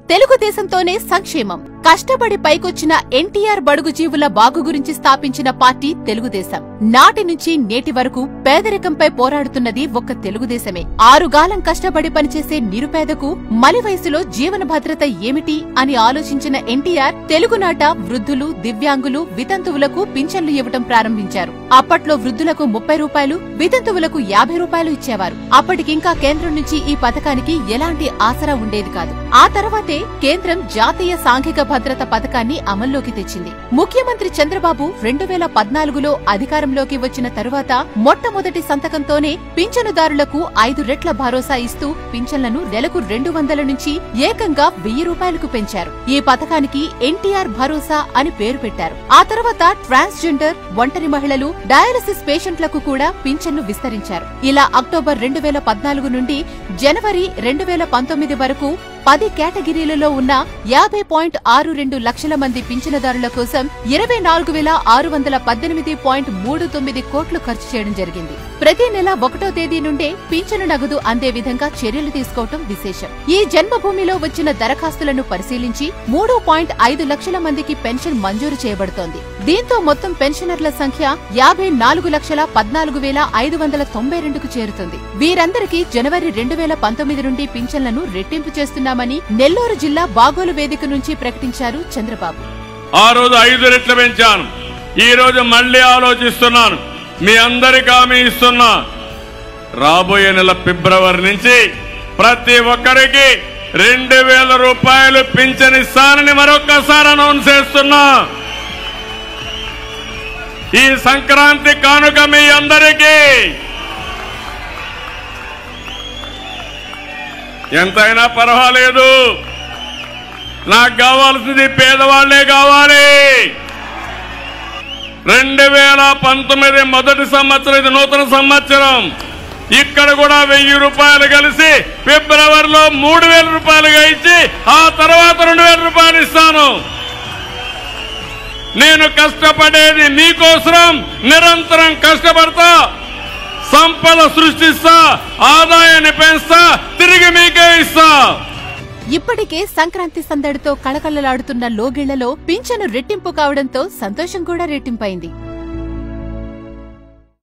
తెలుగుదేశంతోనే సంక్షేమం. కష్టపడి పైకొచ్చిన ఎన్టీఆర్ బడుగు జీవుల బాగు గురించి స్థాపించిన పార్టీ తెలుగుదేశం. నాటి నుంచి నేటి వరకు పేదరికంపై పోరాడుతున్నది ఒక్క తెలుగుదేశమే. ఆరుగాలం కష్టపడి పనిచేసే నిరుపేదకు మలి వయసులో జీవన భద్రత ఏమిటి అని ఆలోచించిన ఎన్టీఆర్ తెలుగునాట వృద్ధులు, దివ్యాంగులు, వితంతువులకు పింఛన్లు ఇవ్వటం ప్రారంభించారు. అప్పట్లో వృద్ధులకు 30 రూపాయలు, వితంతువులకు 50 రూపాయలు ఇచ్చేవారు. అప్పటికింకా కేంద్రం నుంచి ఈ పథకానికి ఎలాంటి ఆసరా ఉండేది కాదు. ఆ తర్వాతే కేంద్రం జాతీయ సాంఘిక భద్రత పథకాన్ని అమల్లోకి తెచ్చింది. ముఖ్యమంత్రి చంద్రబాబు 2014లో అధికారంలోకి వచ్చిన తరువాత మొట్టమొదటి సంతకంతోనే పింఛనుదారులకు 5 రెట్ల భరోసా ఇస్తూ పింఛన్లను నెలకు 200 నుంచి ఏకంగా 1000 రూపాయలకు పెంచారు. ఈ పథకానికి ఎన్టీఆర్ భరోసా అని పేరు పెట్టారు. ఆ తర్వాత ట్రాన్స్జెండర్, ఒంటరి మహిళలు, డయాలసిస్ పేషెంట్లకు కూడా పింఛన్ను విస్తరించారు. ఇలా అక్టోబర్ 2014 నుండి జనవరి 2019 వరకు 10 కేటగిరీలలో ఉన్న 50.62 లక్షల మంది పింఛనుదారుల కోసం 24,618.39 కోట్లు ఖర్చు చేయడం జరిగింది. ప్రతి నెల 1వ తేదీ నుండే పింఛను నగదు అందే విధంగా చర్యలు తీసుకోవటం విశేషం. ఈ జన్మభూమిలో వచ్చిన దరఖాస్తులను పరిశీలించి 3.5 లక్షల మందికి పెన్షన్ మంజూరు చేయబడుతోంది. దీంతో మొత్తం పెన్షనర్ల సంఖ్య 54,14,592కు చేరుతుంది. వీరందరికీ జనవరి 2019 నుండి పింఛన్లను రెట్టింపు చేస్తున్నామని నెల్లూరు జిల్లా బాగోలు వేదిక నుంచి ప్రకటించారు చంద్రబాబు. ఆ రోజు 5 రెట్లు పెంచాను. ఈ రోజు మళ్లీ ఆలోచిస్తున్నాను. మీ అందరికీ హామీ ఇస్తున్నా, రాబోయే నెల ఫిబ్రవరి నుంచి ప్రతి ఒక్కరికి 2000 రూపాయలు పింఛన్ ఇస్తానని మరొక్కసారి అనౌన్స్ చేస్తున్నా. ఈ సంక్రాంతి కానుక మీ అందరికీ ఎంతైనా పర్వాలేదు. నాకు కావాల్సింది పేదవాళ్లే కావాలి. 2019 మొదటి సంవత్సరం, ఇది నూతన సంవత్సరం. ఇక్కడ కూడా 1000 రూపాయలు కలిసి ఫిబ్రవరిలో 3000 రూపాయలుగా ఇచ్చి ఆ తర్వాత 2000 రూపాయలు ఇస్తాను. నేను కష్టపడేది మీకోసం, నిరంతరం కష్టపడతా, సంపద సృష్టిస్తా, ఆదాయాన్ని పెంచుతా, తిరిగి మీకే ఇస్తా. ఇప్పటికే సంక్రాంతి సందడితో కళకళలాడుతున్న లోగిళ్లలో పింఛను రెట్టింపు కావడంతో సంతోషం కూడా రెట్టింపైంది.